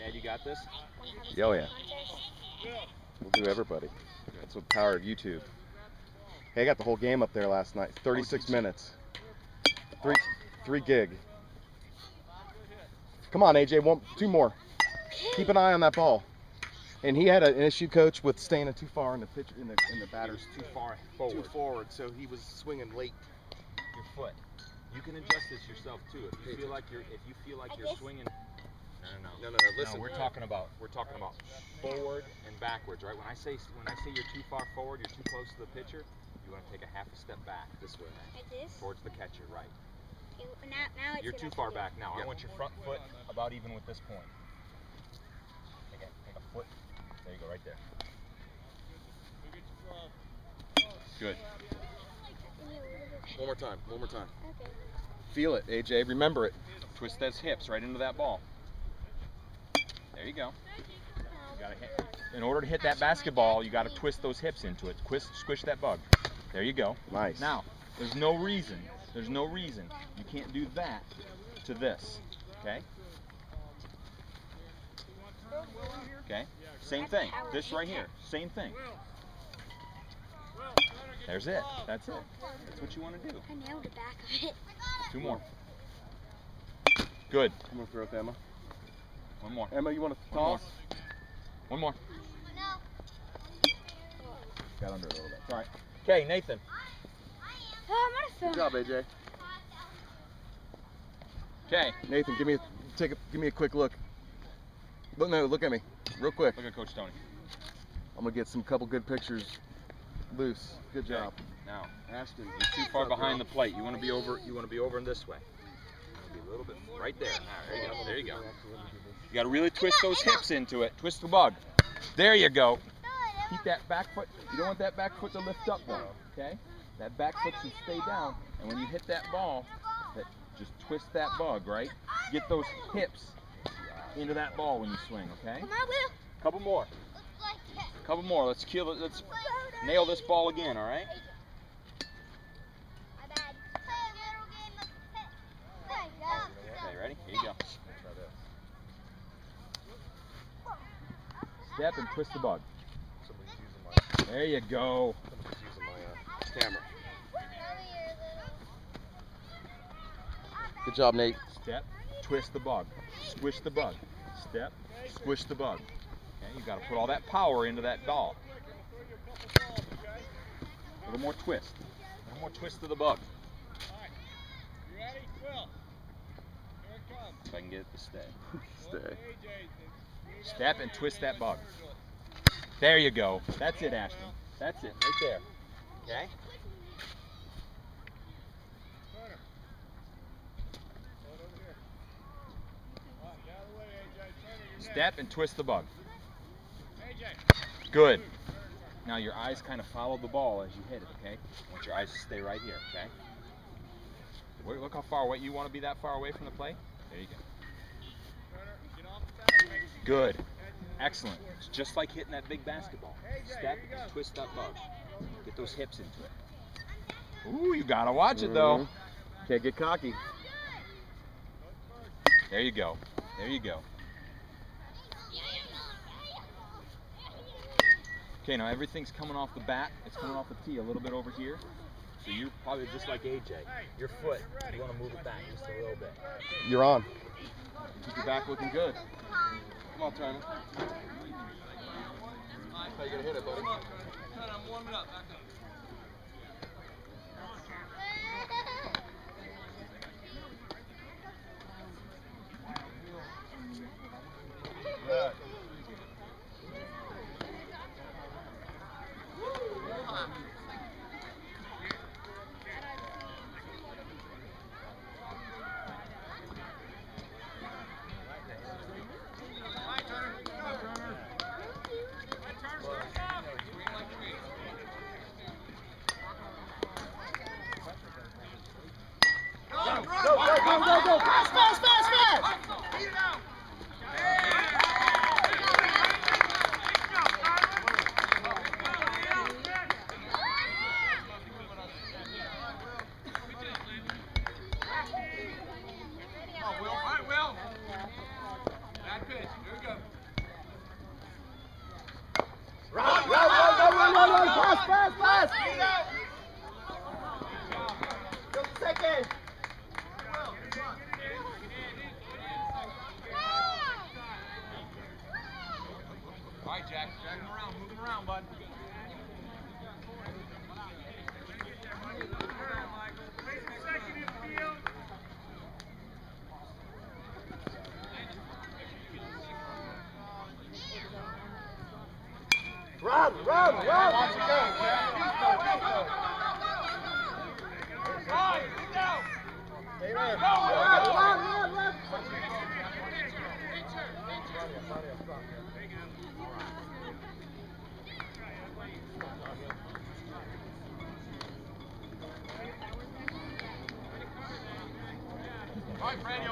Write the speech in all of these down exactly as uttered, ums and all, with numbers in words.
Ed, you got this? Oh yeah. We'll do everybody. That's the power of YouTube. Hey, I got the whole game up there last night. thirty-six oh, minutes. Three, three gig. Come on, A J. One, two more. Keep an eye on that ball. And he had an issue, coach, with staying too far in the pitch in the in the batters. Too far forward. Too forward, so he was swinging late. Your foot. You can adjust this yourself too. If you feel like you're if you feel like you're swinging. No, no, no. No, no, no. Listen. No, we're talking about we're talking about forward and backwards, right? When I say when I say you're too far forward, you're too close to the pitcher. You want to take a half a step back this way. Like this? Towards the catcher, right? Okay, now, now it's You're too far back now. Yep. I want your front foot about even with this point. Take a, take a foot. There you go, right there. Good. One more time. One more time. Okay. Feel it, A J. Remember it. Twist those hips right into that ball. There you go. You gotta hit. In order to hit that basketball, you got to twist those hips into it. Twist, squish that bug. There you go. Nice. Now, there's no reason. There's no reason you can't do that to this. Okay. Okay. Same thing. This right here. Same thing. There's it. That's it. That's what you want to do. I nailed the back of it. Two more. Good. I'm gonna throw it to Emma. One more. Emma, you want to One more. toss? One more. No. Got under it a little bit. All right. Okay, Nathan. Oh, I'm Good gonna job, A J. Okay. Nathan, give me a, take a, give me a quick look. Look, no, look at me, real quick. Look at Coach Tony. I'm gonna get some couple good pictures loose. Good Okay. job. Now, Ashton, you're too far behind the plate. You want to be over. You want to be over in this way. You want to be a little bit right there. Now, there you go. There you go. You got to really twist those hips into it. Twist the bug. There you go. Keep that back foot. You don't want that back foot to lift up though. Okay? That back foot should stay down. And when you hit that ball, that just twist that bug, right? Get those hips into that ball when you swing. Okay? Come on, Will. Couple more. Couple more. Let's kill it. Let's nail this ball again. All right? Okay, ready? Here you go. Step and twist the bug. There you go. using my uh, camera. Good job, Nate. Step, twist the bug. Squish the bug. Step, squish the bug. Okay, you got to put all that power into that ball. A little more twist. A little more twist to the bug. You ready? Will. Here it comes. If I can get it to stay. Stay. Step and twist that bug. There you go. That's it, Ashton. That's it, right there. Okay? Step and twist the bug. Good. Now your eyes kind of follow the ball as you hit it, okay? I want your eyes to stay right here, okay? Wait, look how far away. You want to be that far away from the plate? There you go. Good. Excellent. It's just like hitting that big basketball. Step and twist that bug. Get those hips into it. Ooh, you gotta watch it though. Mm-hmm. Can't get cocky. There you go. There you go. Okay, now everything's coming off the bat. It's coming off the tee a little bit over here. So you're probably just like A J. Your foot, you want to move it back just a little bit. You're on. Keep your back looking good. Come on, Turner. How you gonna hit it, buddy? I'm warming up. Back up. Good. pass, pass! Go second! All right, Jack. Drag him around. Move him around, bud. Run, run, run! Watch it go, Right, get down. Stay there. Run, run, run, run! All right, Franny.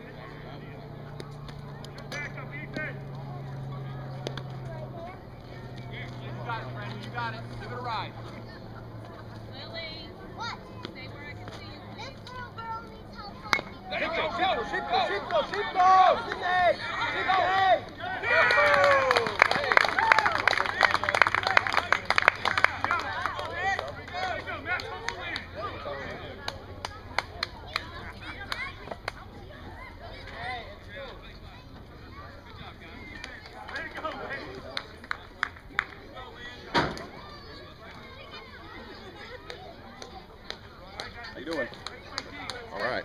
You got it, Franny. You got it. Give it a ride. Lily. What? Stay where I can see you. This little girl needs help finding. There you go. Go. Shipko, Shipko, Shipko! Sydney! Sydney! How you doing? All right.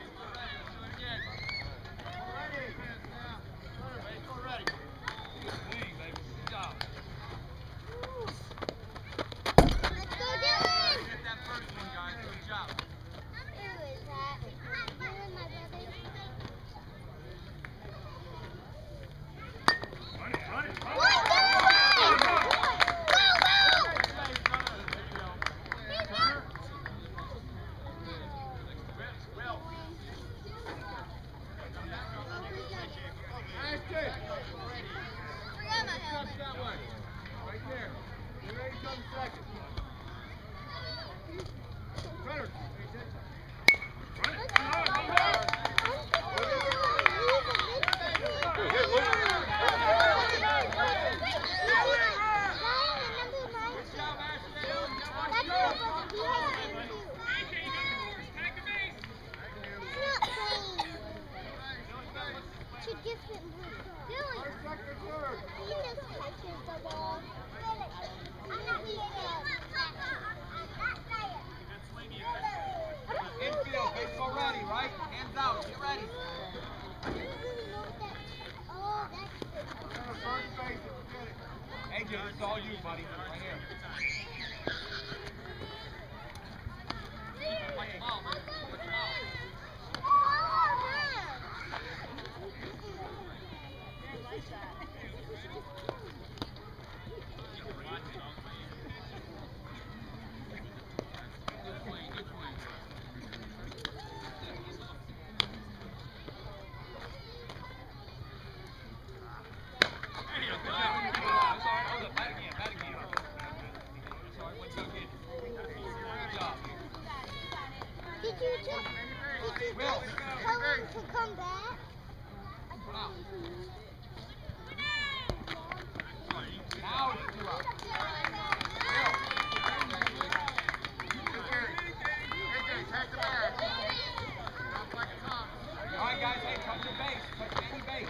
Infield, baseball ready, right? Hands out, get ready. A J, this is all you, buddy. Right here. Did you just, did you just tell him to come back? Now it's two up. All right, guys, hey, touch your base. Touch any base.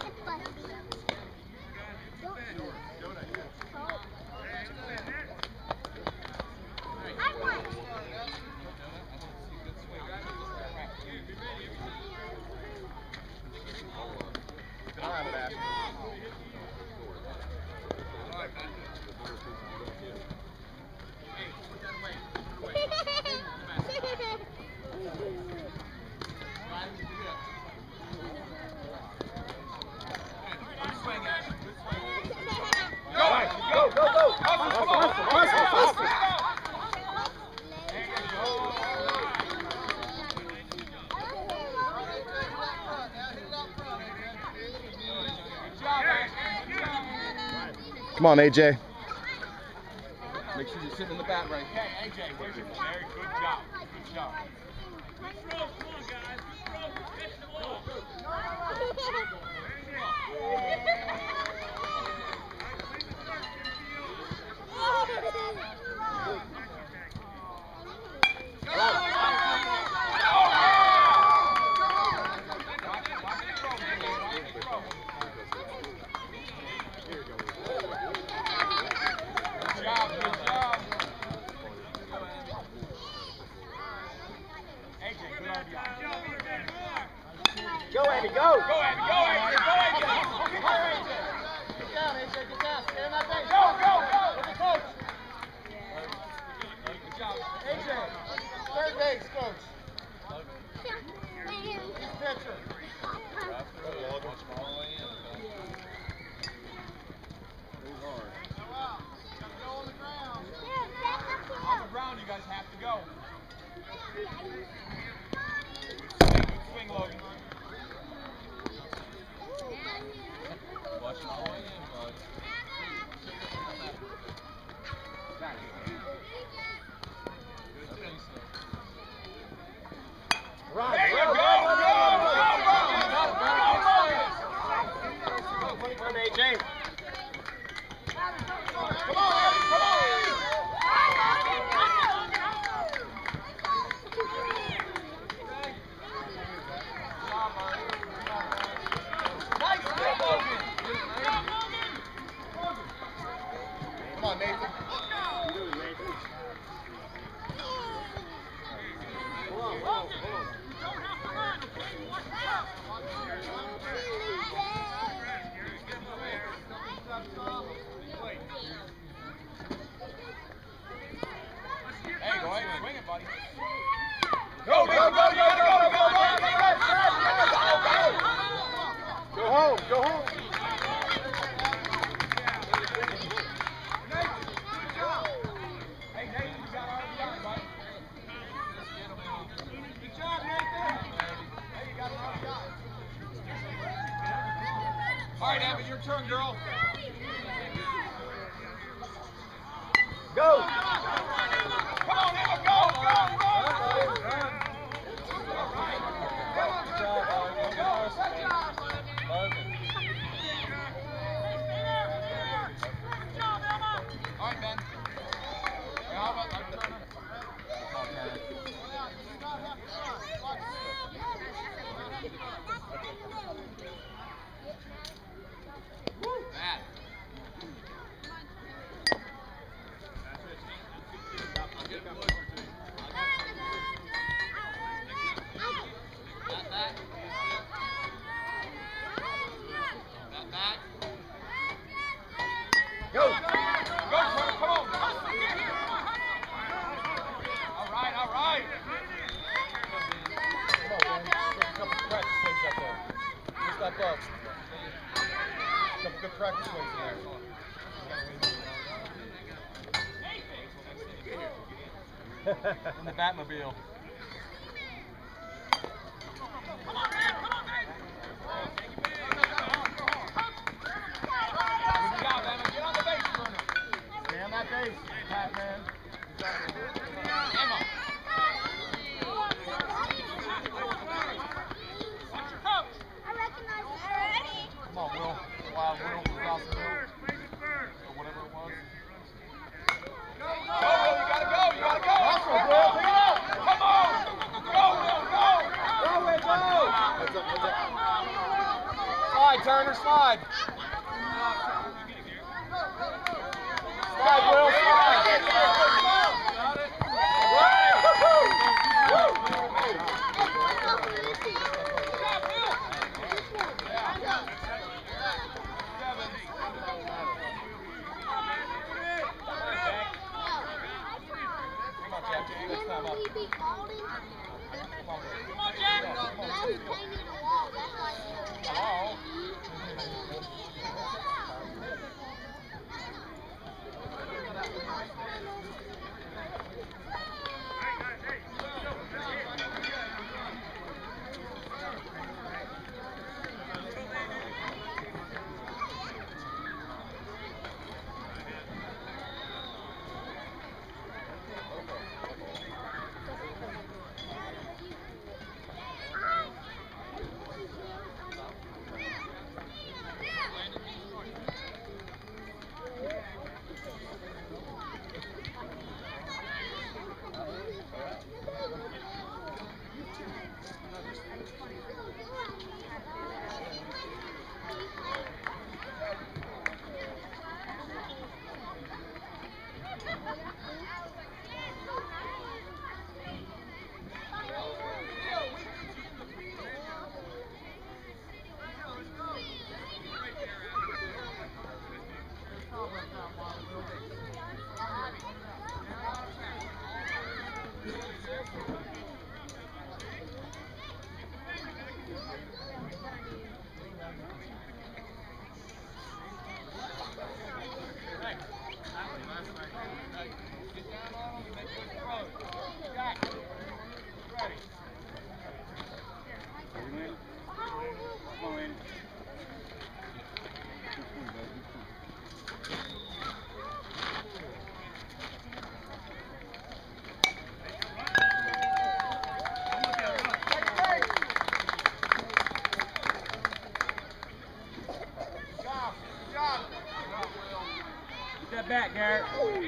Come on, A J. Make sure you're sitting in the bat right. Okay, A J, here's your very good job. Good job. Good throw, come on, guys. Good throw. Catch the ball. Go, Andy, go! Go, Andy, go, Andy, go, Andy! Get down, A J, get down. Stay on that base. Go, go, go! With the coach. Good job. A J, third base, coach. He's pitcher. On the ground, you guys have to go. Swing, swing, Logan. Watch it all the way in, bud. Right. There you go! Go, go, go, go! Come on, A J. Come on, come on! Nice, Logan! Come on, Nathan. Hey, go ahead and swing it, buddy. Go, go, go, go, go, go, go, go, go, go, go, go home, go home. Hey, Nathan, you got R B I, buddy. Good job, Nathan. Hey, you got an R B I. All right, Evan, your turn, girl. Go! Come on, Emma, go, go, go! All right, Ben. Hey, how about that turn? Bad. Go! Go, Turner, come on. All right, all right. Come on, man. Take a couple practice swings up there. Just that ball. A couple good practice swings in there. In the Batmobile. Good job, Emma. Get on the base, Turner. Stay on that base, Pac-Man. Emma. Come on, Will. Wild Will from Dawsonville. Or whatever it was. Go, Will, you gotta go, you gotta go. Hustle, Will. Take it out. Come on. slide. Slide, Will, slide. Back, Garrett.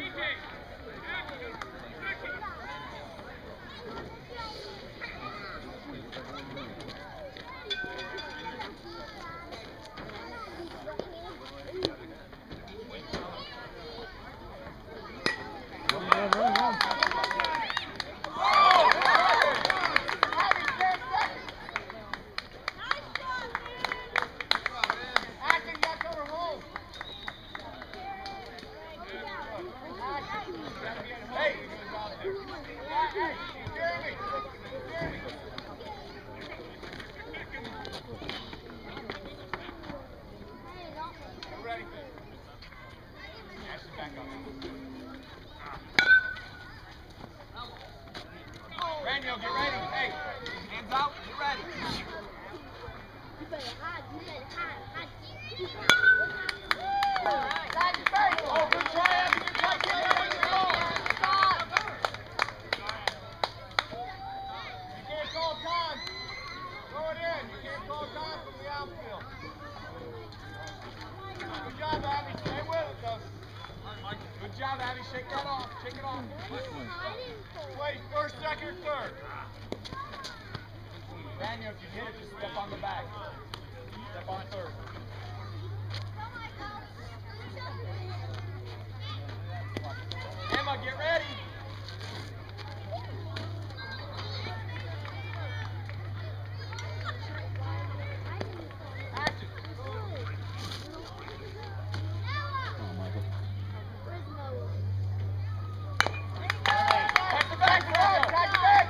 Daniel, get ready. Hey, hands out, get ready. You better hide, you better hide, hide. Oh, good try, Abby. Good try. Get that way to go. You can't call time. Throw it in. You can't call time from the outfield. Good job, Abby. Stay with it, though. Good job, Abby. Shake that off. Shake it off. Wait, first, second, third. Daniel, if you hit it, just step on the bag. Step on third. Emma, get ready. Action. Catch the bag, Daniel. Catch the bag.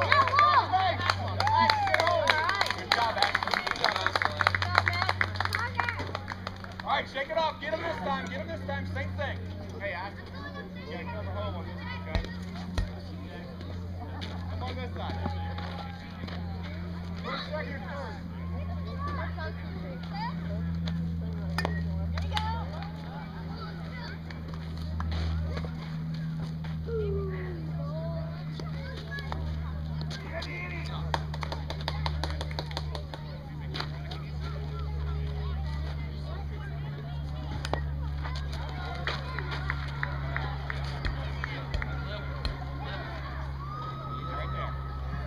Good job, Ashley. Good job, Ashley. All right, shake it off. Get him this time. Get him this time. Same thing. Hey, Ashley. You gotta cover home on this one, okay? Come on this side. First, second, third.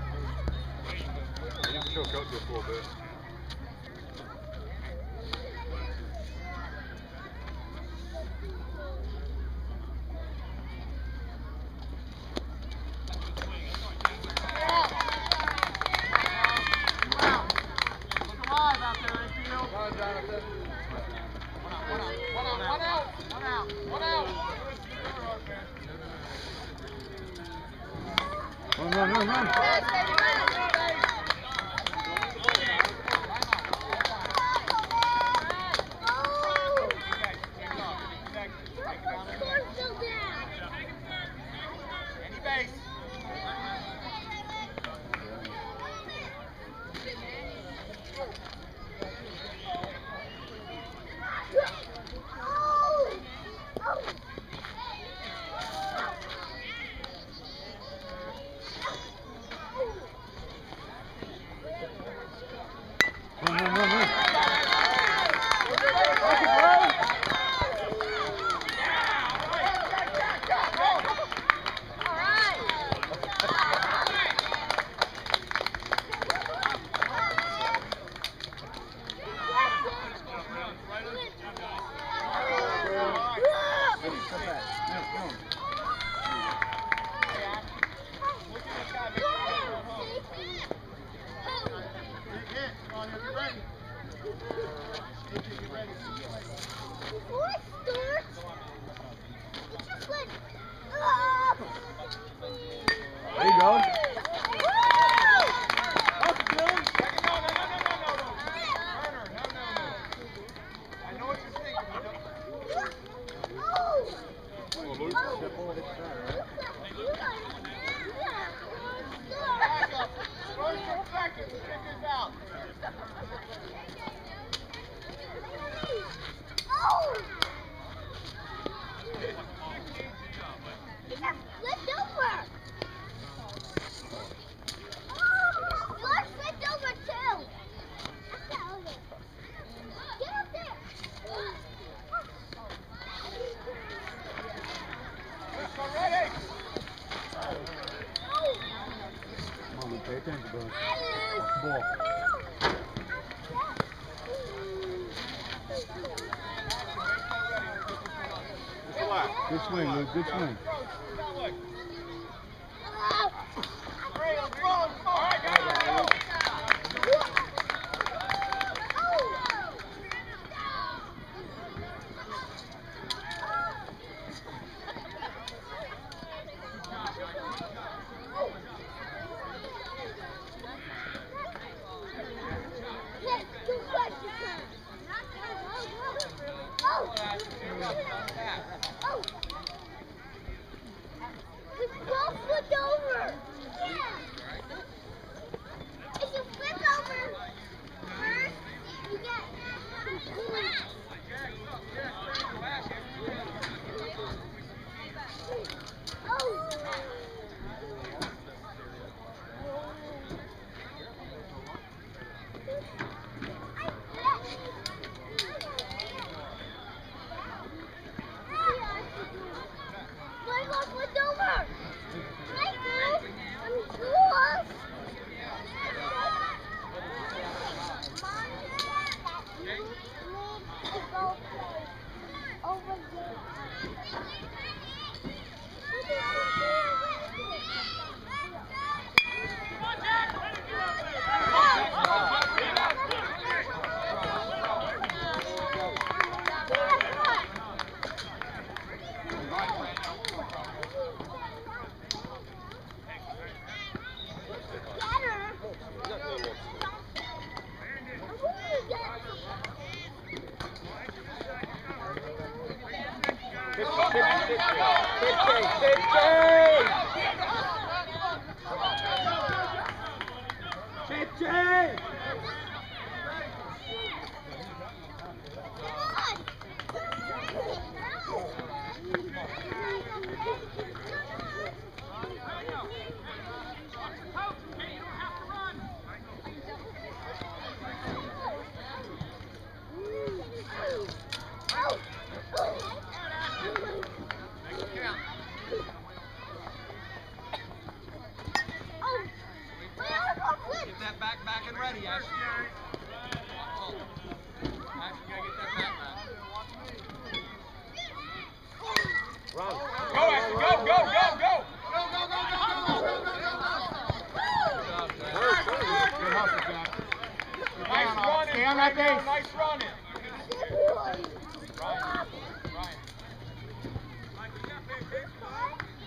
Coach just a little bit. One out. Run, run, run, run. Any base. Run, run, run, run. There you go. Come on, pay attention, bro. Off the ball. Good swing, Luke. Good swing.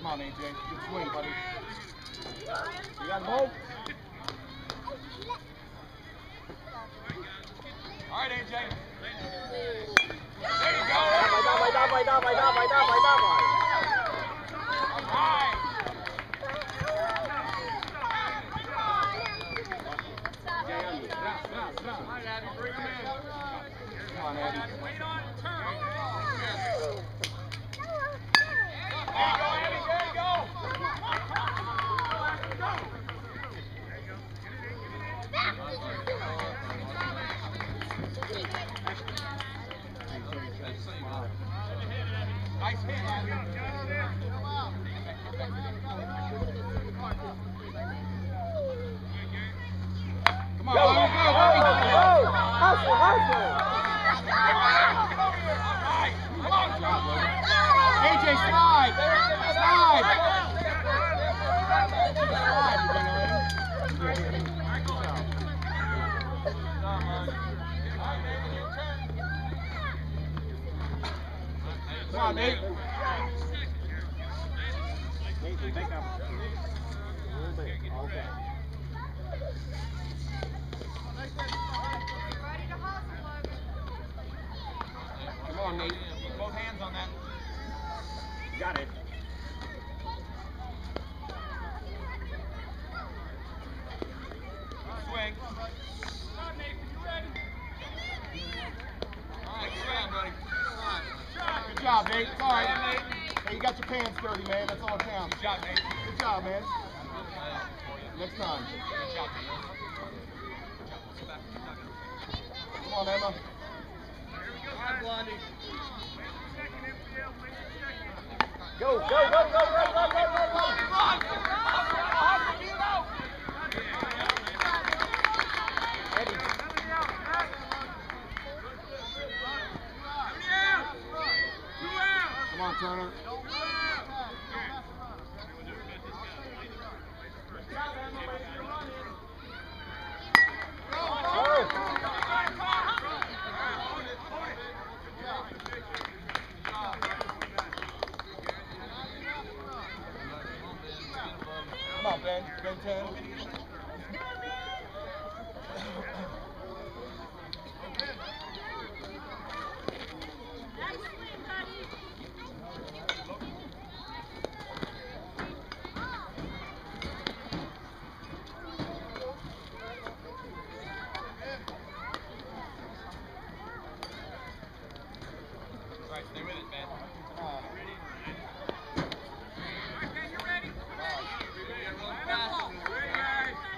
on, A J. Good swing, buddy. You got the ball? All right, A J. There you go. Dawaj, dawaj, dawaj, dawaj, dawaj, dawaj. All right. Come on, Abby, bring him in. Come on, Abby. Wait on the turn. There you go, Abby, there you go. Nice hit, Abby. Come on, go, go, go, go. Hustle, hustle. Come on, A J, slide. Slide. Come on, Nate. Nate, back up. A little bit. All back. Come on, Nate. Put both hands on that. Got it. Swing. Come on, Nate. You ready? All right, good job, buddy. Good job, Nate. It's all right, Nate. Hey, you got your pants dirty, man. That's all it counts. Good job, Nate. Good job, man. Next time. Good job, Come on, Emma. Go, go, go, go, go, go, go, go, go. Come on, Turner. Come on, Ben. Ben ten. Right, stay with it, Ben. Uh, Ready? All right, Ben, you ready? Fast.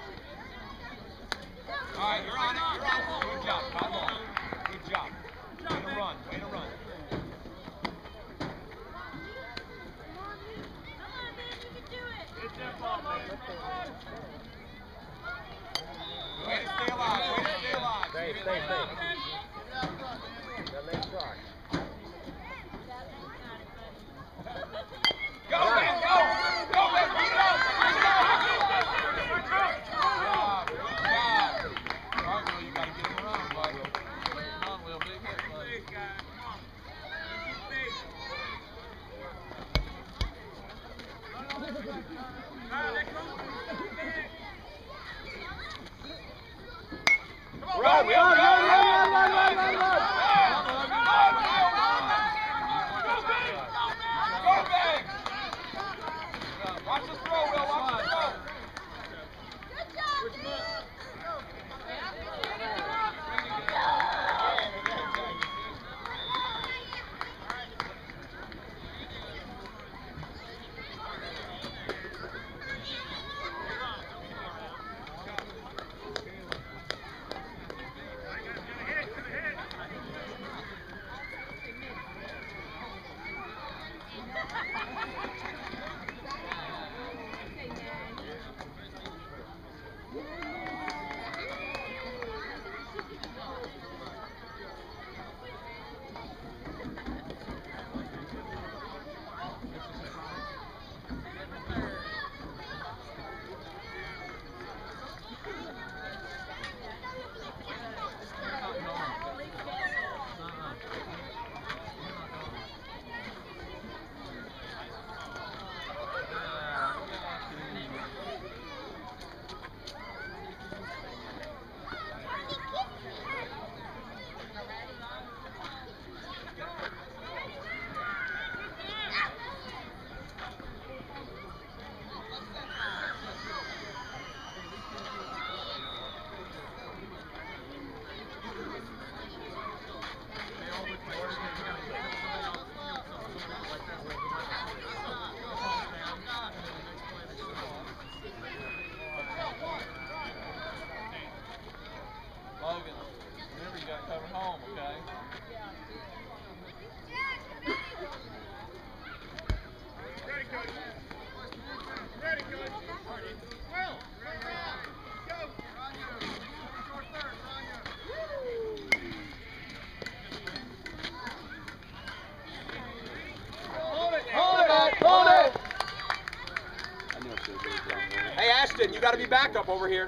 got to be backup over here.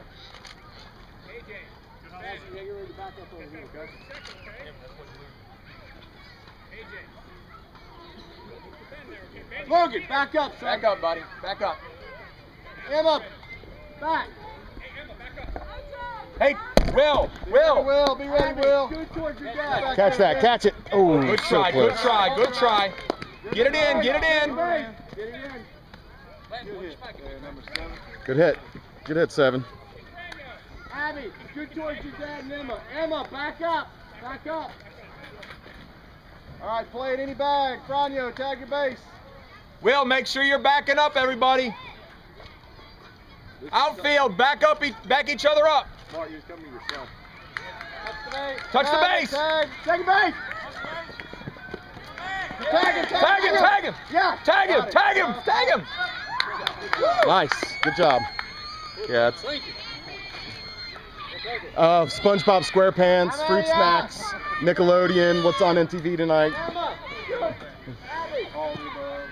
Logan, back up, son. Back up, buddy. Back up. Emma, back. Hey, Will, Will. Will, be ready, Will. Good towards your dad. Catch that, catch it. Oh, Good so try, close. good try, good try. Get it in, get it in. Get it in. Good hit. Good hit, seven. Abby, good towards your dad and Emma. Emma, back up. Back up. All right, play it any bag. Franyo, tag your base. Will, make sure you're backing up, everybody. Outfield, back up, e- back each other up. Mark, you're coming yourself. Touch the base. Tag, tag your base. Tag him, Tag him, tag him. Yeah. Tag him, got it. tag him, tag him. Nice. Good job. Yeah, it's uh, SpongeBob SquarePants, Fruit Snacks, Nickelodeon, what's on M T V tonight? Emma, good. Abby. All the above.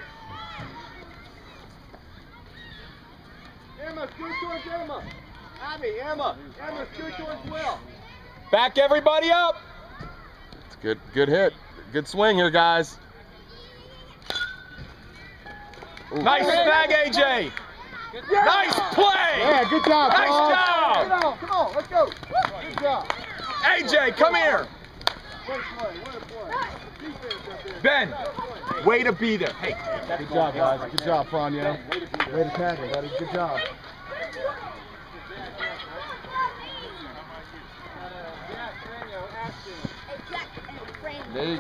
Emma, scoot towards Emma. Abby, Emma. Emma, scoot towards Will. Back everybody up. It's good, good hit. Good swing here, guys. Ooh. Nice snag, A J. Yeah. Nice play. Yeah, good job, Nice Bob. job. Come on, come on, let's go. Good job. A J, come here. What a play, what a play. Defense up there. Ben, way to be there. Hey, Good job, guys. Good job, Franyo. Way to tackle, buddy. Good job. Nate.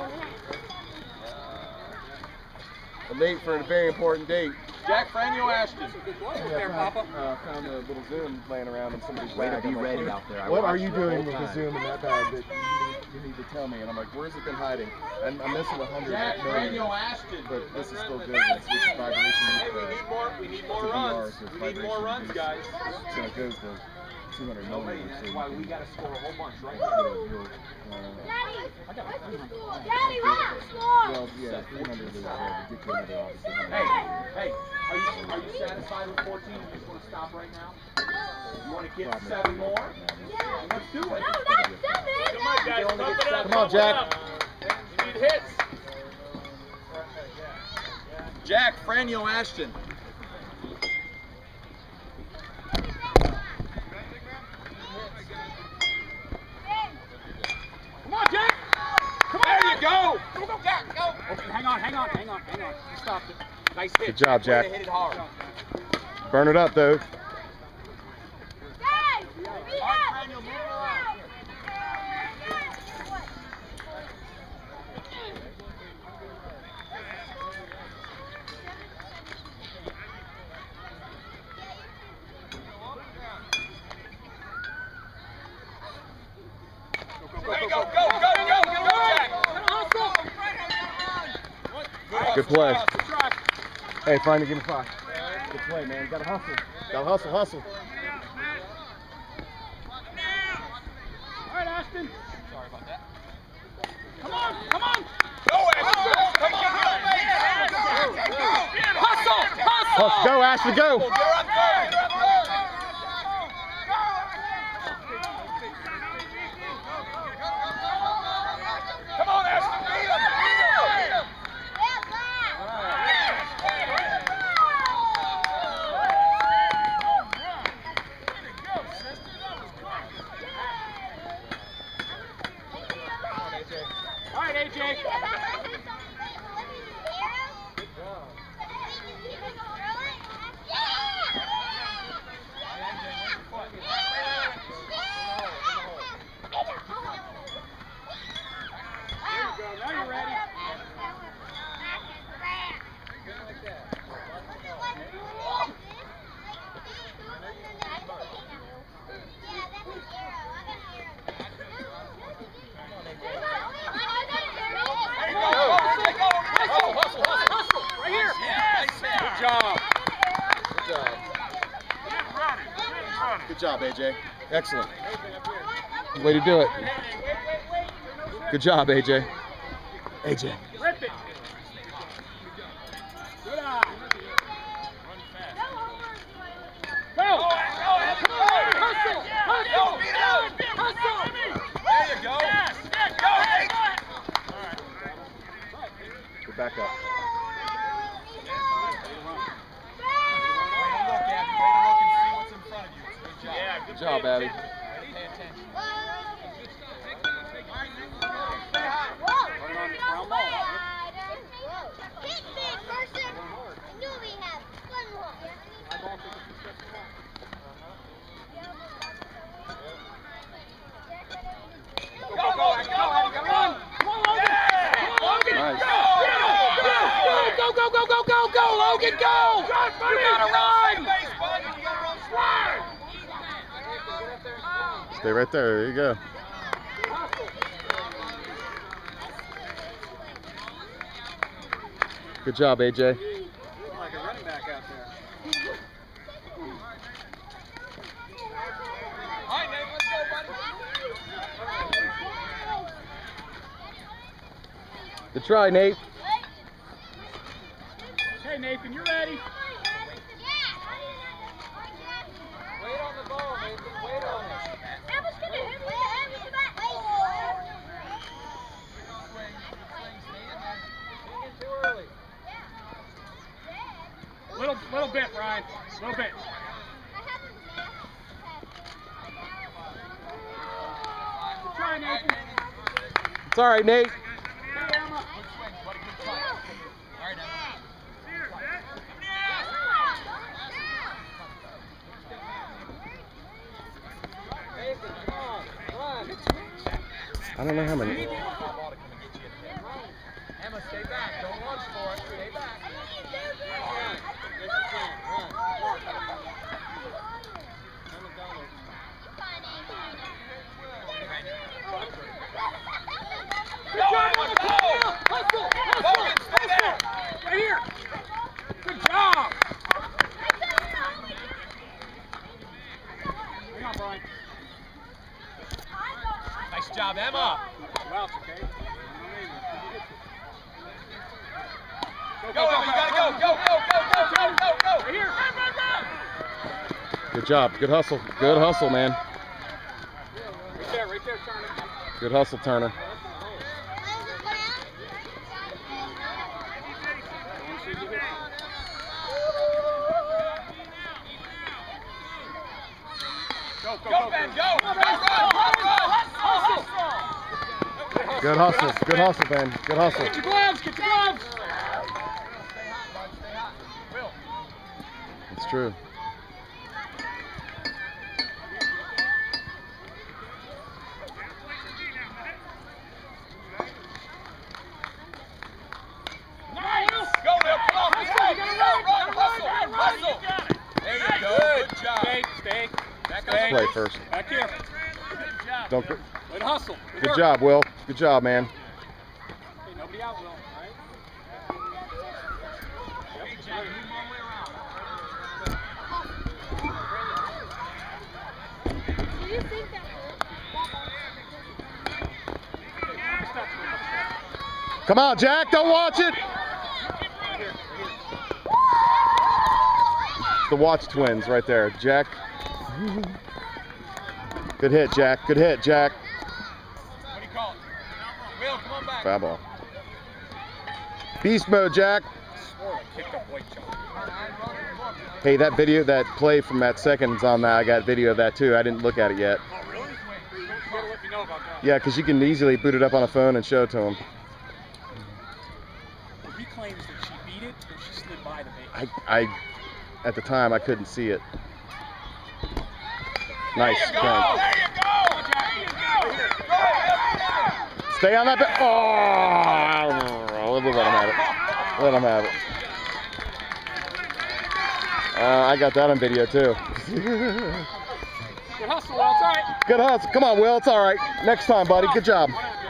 A late for a very important date. Jack Franyo Ashton. Yeah, uh, found a little Zoom laying around in somebody's Way to bag. be I'm like, ready "What- out there. I What are watched you the doing whole with the time." Zoom in that bag that you need, you need to tell me? And I'm like, where's it been hiding? And I'm missing a hundred Jack million. Franyo Ashton. But this is still good. It's, it's vibration. Hey, we need more. We need more to V R, runs. so it's We need more vibration runs, boost. guys. So it goes to two hundred No, millimeters. that's so why you we can got to score a whole bunch, right? get a real, uh, Daddy, what's the score? well, yeah, three hundred is uh, to get you another obviously. Hey, hey, are you are you satisfied with fourteen? You just want to stop right now? You want to get seven more? Let's do it. No, not seven. Come on, guys, pump it up. Come on, Jack. We need hits. Jack Franyo Ashton. Come on, Jack. There you go. Go, go, Jack, go. Okay, hang on, hang on, hang on, hang on. You stopped it. Nice hit. Good job, Way Jack. to hit it hard. Burn it up, though. Hey, be up. There you go. Go, go, go, go, go, Jack. Good play. Good try. Hey, finally give me five. Good play, man. Gotta hustle. Gotta hustle, hustle. All right, Ashton. Sorry about that. Come on, come on. Go, Ashton. Come on. Hustle, hustle. Let's go, Ashley, go. Get her up there. Get her up there. Come on, Ashton. Beat him. Beat him. All right, A J. Now you're ready. There you go. Go, stay going. Hustle, hustle, hustle, hustle. Right here. Good job. Good job. Good job, A J. Excellent. Way to do it. Good job, A J. A J. Rip it. Good eye. Go. Go, back up. Yeah, Good job, Abby. Nice. Go, go, go, go, go, go, Logan, go! You gotta run! Stay right there. There you go. Good job, A J. Like a running back out there. All right, Nate, let's go, buddy. Good try, Nate. Hey, Nathan, you ready? Wait on the ball, Nathan. Wait on it. Too early. Little, little bit, Ryan. Little bit. Try, Nathan. It's all right, Nate. Hey, Emma. I don't know how many. Emma, stay back. Don't lunge for it. Stay back. Good job, Emma. Hustle, hustle, hustle. Right here. Good job. Hang on, Brian. Nice job, Emma. Well, it's okay. Go, Emma, you gotta go. Go, go, go, go, go, go, go. Right here. Run, run, run. Good job. Good hustle. Good hustle, man. Right there, right there, Turner. Good hustle, Turner. Go, go, Go, Ben, go. Go, run, hustle. Good hustle. Good hustle, Ben. Good hustle. Get your gloves, get your gloves. It's true. Nice. Go, Will, come on. Hustle, You go, gotta run, run, hustle, run, run, hustle. you got it. There you go. Good job. Stay, stay. Back Stay. on the Play first. Back here. Good job. Don't. Way to hustle. Good job, Will. Good job, man. Hey, nobody out, Will. All right? Hey, Jay, move one way around. Do you think that Come on, Jack. Don't watch it. The Watch twins right there. Jack. Good hit, Jack. Good hit, Jack. What do you call it? Will, come on back. Foul ball. Beast mode, Jack. Swore I kicked up White Chalk. Hey, that video, that play from that second's on that. I got video of that too. I didn't look at it yet. Oh, really? You gotta let me know about that. Yeah, because you can easily boot it up on a phone and show it to him. He claims that she beat it, but she slid by the bait. I, I, at the time, I couldn't see it. Nice. There you go. Crank. There you go. There you go. Go ahead. Stay on that bit. Oh, let him have it. Let him have it. Uh, I got that on video too. Good hustle, Will. It's all right. Good hustle. Come on, Will. It's all right. Next time, buddy. Good job.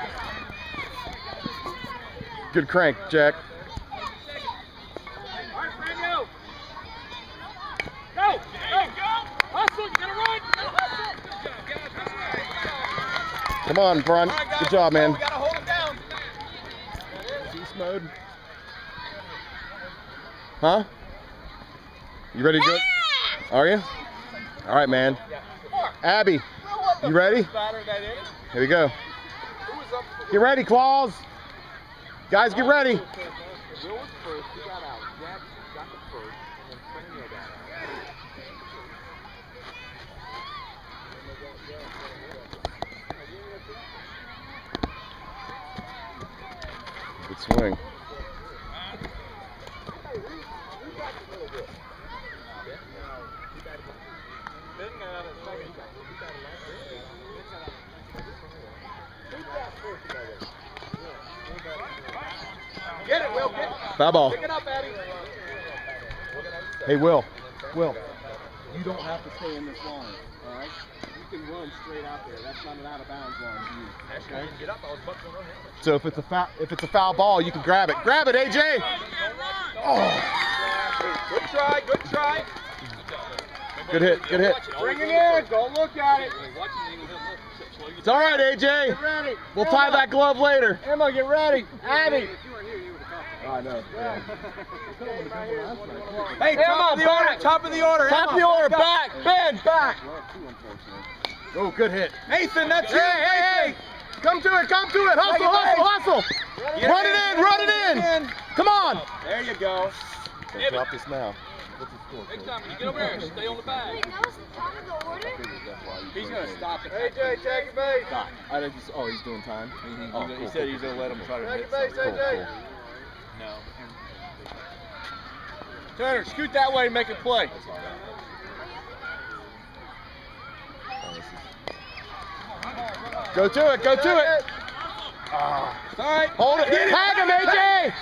Good crank, Jack. All right, Fran, go. Go. Go. Go. Hustle. You gotta run. You gotta hustle. Good job, guys. Come on, Brun. All right, guys, Good job, man. We gotta hold him down. Beast mode. Huh? You ready to go? Are you? All right, man. Abby, you ready? Here we go. Get ready, Claus. Guys, get ready. Will was first, he got out. Jack got the first, and then Franio got out. Good swing. Get it, Will. Get it. Foul ball. Pick it up, Abby. Hey, Will. Will, you don't have to stay in this line, all right? You can run straight out there. That's not an out of bounds line to you. Actually, I didn't get up. I was bucking on him. So if it's a foul, if it's a foul ball, you can grab it. Grab it, A J. Oh. Good try, good try. Good hit. Good hit. Bring it in. Don't look at it. It's all right, A J. Get ready. We'll tie that glove later. Emma, get ready. Abby. I know. Hey, top of the order. Top of the order. Top of the order. Back. Ben. Back. Oh, good hit. Nathan, that's Hey, hey, hey. Come to it. Come to it. Hustle, hustle, hustle. Run it in. Run it in. Come on. There you go. Don't drop this now. Next time when you get over there, stay on the bag. Wait, that was the top of the order? He's going to stop it. A J, take a base. I think he's, oh, he's doing time. Oh, He cool, said cool, he's cool, gonna let him cool. try to Take hit a base, Cool, A J. cool. No. Turner, scoot that way and make a play. Go to it. Go to it. All right. Hold it. Tag him, A J.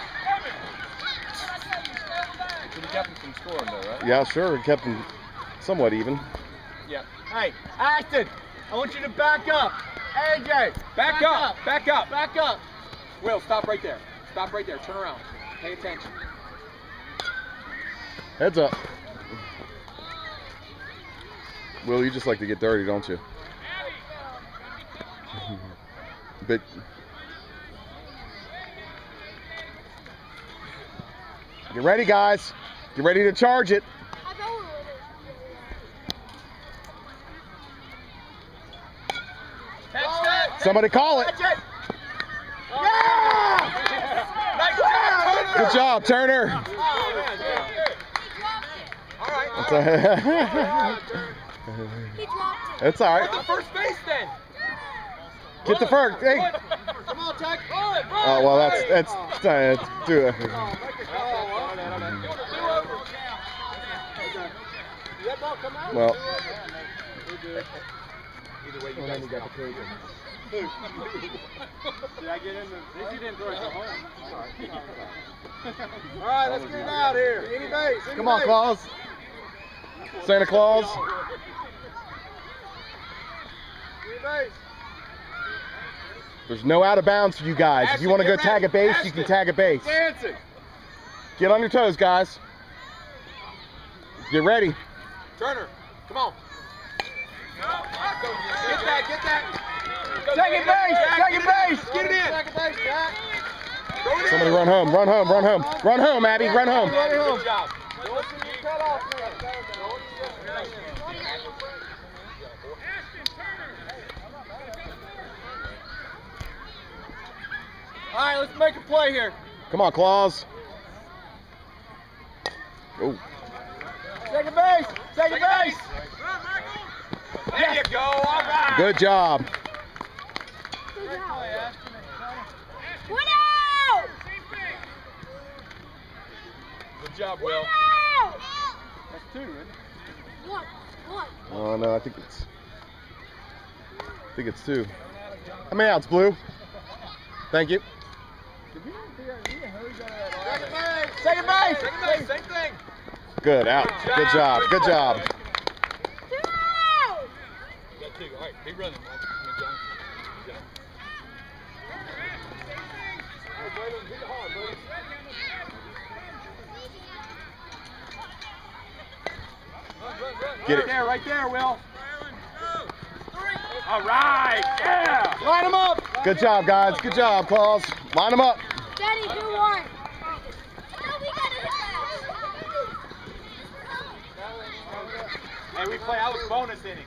But he kept him from scoring though, right? Yeah, sure. It kept him somewhat even. Yeah. Hey, Ashton, I want you to back up. A J, Back up, back up. Back up. Will, stop right there. Stop right there. Turn around. Pay attention. Heads up. Will, you just like to get dirty, don't you? But get ready, guys. Get ready to charge it. I know it is. Somebody call it. Good job, Turner. He dropped it. He dropped it. That's all right. The first base then. Get the first. Hey. Come on, Tech. Oh well, that's that's that's do it. Did that ball come out? Well, Either way, you guys got the code. Did I get in the... He didn't throw it to home. All right, let's get it out here. Any base. Any come on, base. Claus. Santa Claus. Any base. There's no out of bounds for you guys. If you want to go tag a base, you can tag a base. Dancing. Get on your toes, guys. Get ready. Turner, come on. Get that, get that. Second base. Second base. Get it in. Second base, Jack. Go it in. Somebody run home. Run home. Run home. Run home, Abby. Run home. Good job. Don't see you cut off, man. All right, let's make a play here. Come on, Claus. Oh. Second base. Second base. There you go. All right. Good job. Good job. One out! Good job, Will. One out! That's two, isn't it? One. One. Oh no, I think it's. I think it's two. How many outs, Blue? Thank you. Second base. Second base. Second base, same thing. Good out. Good job. Good job. Two out! Got two. All right, big running. John. Good job. Get Right it. there, right there, Will. All right. Yeah. Line him up. Good job, guys. Good job, Claus. Line them up. Daddy, do one. No, we gotta hit that. Hey, we play. I was bonus inning.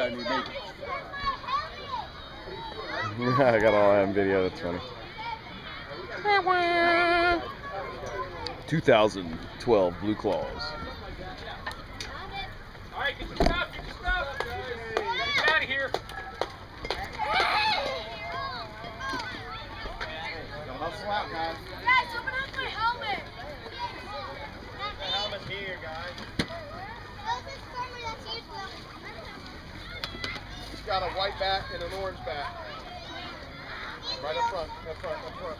Yeah, and he made I got all that on video. That's funny. two thousand twelve Blue Claws. All right, get your stuff, get your stuff. Get out of here. Don't hustle out, guys. Guys, open up my helmet. The helmet's here, guys. He's got a white bat and an orange bat. Right up front, up front, up front.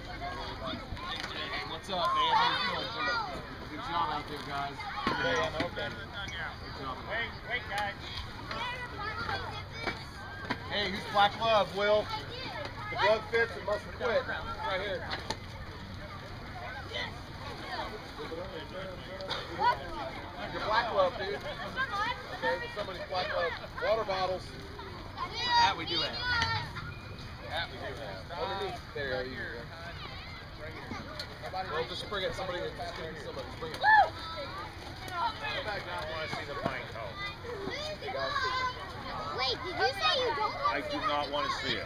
What's up, man? How you doing? Good job out there, guys. Yeah, I'm okay. Good job. Wait, wait, guys. Hey, who's black glove, Will? The glove fits and must quit. Right here. Your black glove, dude. Okay, somebody's black glove. Water bottles. That we do have. That we do have. Underneath. There you go. Well, just bring it. Somebody, just give it to somebody. Just bring it. Go back down. I want to see the pine cone. Wait, did you say you don't want I do not want to see it.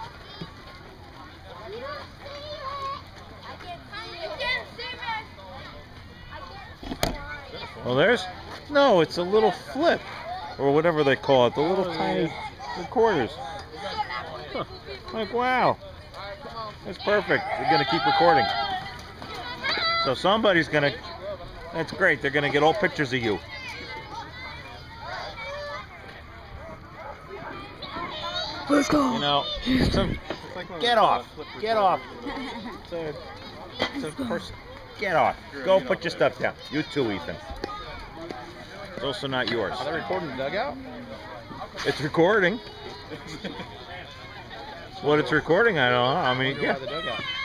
You don't see it. I can't see it. I can't see it. I can't see it. Well, there's no. It's a little flip, or whatever they call it. The little tiny recorders. Huh. Like wow, that's perfect. They're gonna keep recording. So somebody's gonna. That's great. They're gonna get all pictures of you. Let's go. You know, some, get off, get off. It's a, it's a person. Get off. Go put your stuff down. You too, Ethan. It's also not yours. Are they recording the dugout? It's recording. What it's recording, I don't know. I mean, yeah. The dugout.